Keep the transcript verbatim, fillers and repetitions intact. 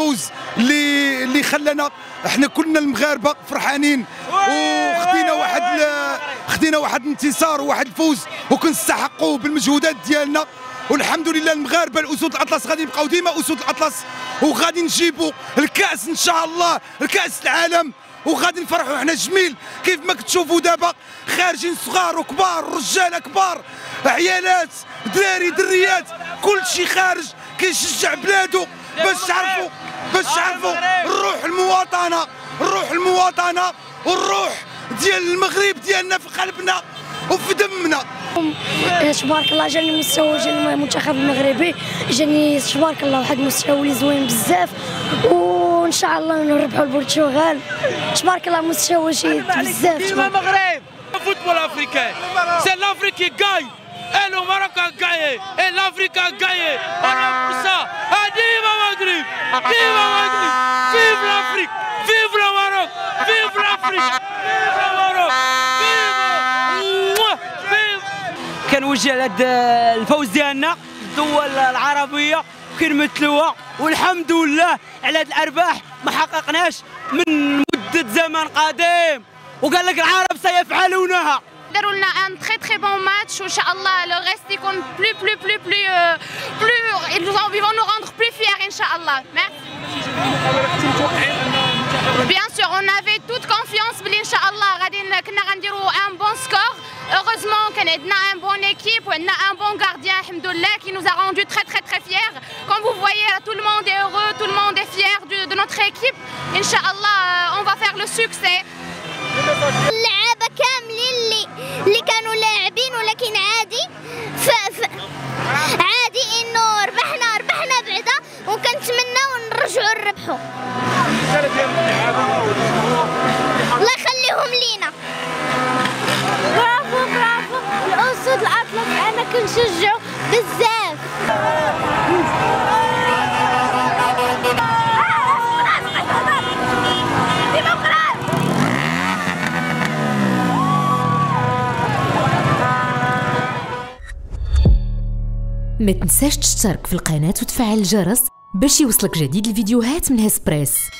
الفوز اللي اللي خلانا احنا كلنا المغاربه فرحانين، وخدينا واحد خدينا واحد الانتصار وواحد الفوز وكنستحقوه بالمجهودات ديالنا. والحمد لله المغاربه الاسود الاطلس غادي يبقاو ديما اسود الاطلس، وغادي نجيبوا الكاس ان شاء الله، الكاس العالم، وغادي نفرحوا حنا جميل كيف ما كتشوفوا دابا خارجين صغار وكبار، رجال كبار، عيالات، دراري دريات، كل شيء خارج كيشجع بلادو باش تعرفوا باش تعرفوا الروح المواطنه، الروح المواطنه والروح ديال المغرب ديالنا في قلبنا وفي دمنا. تبارك الله جاني المستوى ديال المنتخب المغربي، جاني تبارك الله واحد المستوى اللي زوين بزاف، وان شاء الله نربحوا البرتغال. تبارك الله مستوى شي بزاف. ديما المغرب football africain, c'est l'Afrique qui gagne et le Maroc a gagné et l'Afrique a gagné. Alors pour ça, vive le Maghreb, vive le Maghreb, vive l'Afrique, vive le Maroc, vive l'Afrique, vive le Maroc, vive vive. كنوجه على هذا الفوز ديالنا الدول العربيه كنمثلوها، والحمد لله على هذه الارباح ما حققناش من مده زمن قديم، وقال لك العرب سيفعلونها. داروا لنا ان تري تري بون ماتش، وان شاء الله لو ريست يكون بلو بلو بلو بلو بلو ils vont nous rendre plus fiers ان شاء الله. Bien sûr, on avait toute confiance بلي ان شاء الله غادي كنا غنديروا ان بون سكور. Heureusement كان عندنا un bon équipe وعندنا un bon gardien الحمد لله qui nous a rendu très très très fiers. Comme vous voyez, tout le monde est heureux, tout le monde est fier de, de notre équipe. Inch'Allah, on va faire le succès. اللعابه كاملين اللي اللي كانوا لاعبين، ولكن عادي ف... ف... عادي انه ربحنا ربحنا بعدا، وكنتمناو نرجعوا نربحوا. الله يخليهم لينا. برافو برافو الاسود الاطلس، انا كنشجعو بزاف. ما تنساش تشترك في القناة وتفعل الجرس باش يوصلك جديد الفيديوهات من هسبريس.